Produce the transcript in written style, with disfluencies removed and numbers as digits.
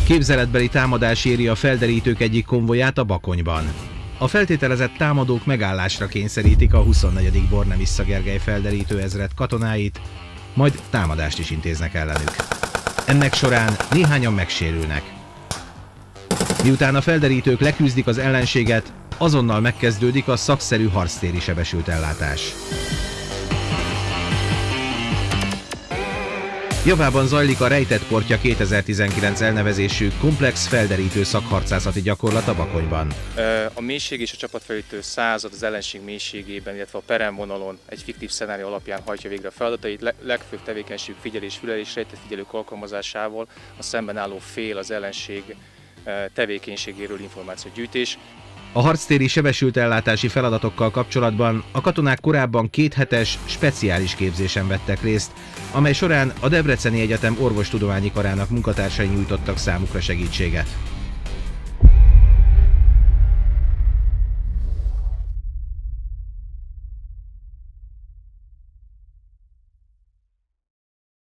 Képzeletbeli támadás éri a felderítők egyik konvoját a Bakonyban. A feltételezett támadók megállásra kényszerítik a 24. Bornemisza Gergely felderítő ezred katonáit, majd támadást is intéznek ellenük. Ennek során néhányan megsérülnek. Miután a felderítők leküzdik az ellenséget, azonnal megkezdődik a szakszerű harctéri sebesültellátás. Javában zajlik a Rejtett Portja 2019 elnevezésű komplex felderítő szakharcászati gyakorlat a Bakonyban. A mélység és a csapatfelderítő század az ellenség mélységében, illetve a peremvonalon egy fiktív szenárió alapján hajtja végre a feladatait. Legfőbb tevékenység figyelés, fülelés, rejtett figyelők alkalmazásával a szemben álló fél az ellenség tevékenységéről információgyűjtés. A harctéri sebesültellátási feladatokkal kapcsolatban a katonák korábban 2 hetes speciális képzésen vettek részt, amely során a Debreceni Egyetem orvostudományi karának munkatársai nyújtottak számukra segítséget.